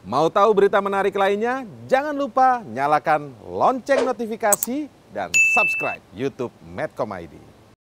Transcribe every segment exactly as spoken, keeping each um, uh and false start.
Mau tahu berita menarik lainnya? Jangan lupa nyalakan lonceng notifikasi dan subscribe YouTube Medcom I D.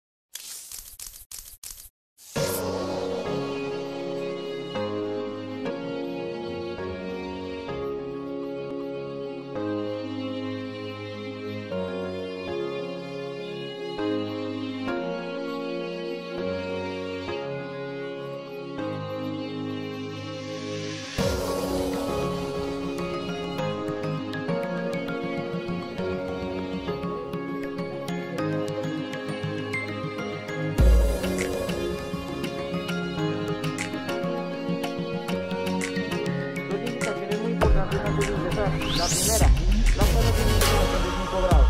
La primera, la primera que me cobrado.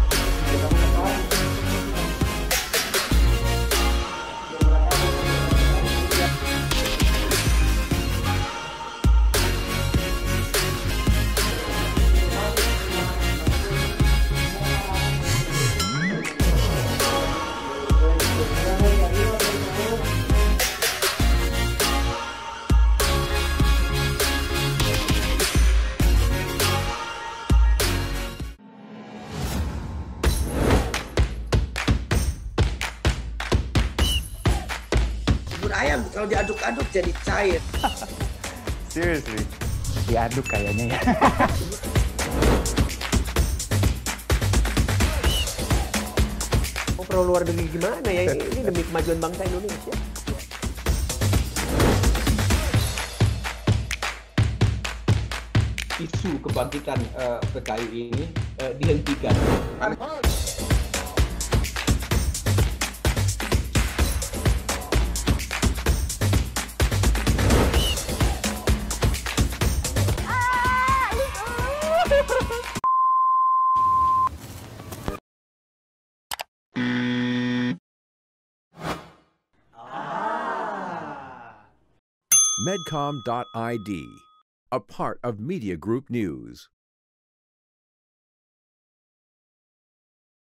Ayam kalau diaduk-aduk jadi cair. Seriously? Diaduk kayaknya ya. Mau perlu luar negeri gimana ya? Ini demi kemajuan bangsa Indonesia. Isu kebangkitan uh, P K I ini uh, dihentikan. Medcom dot I D, a part of Media Group News.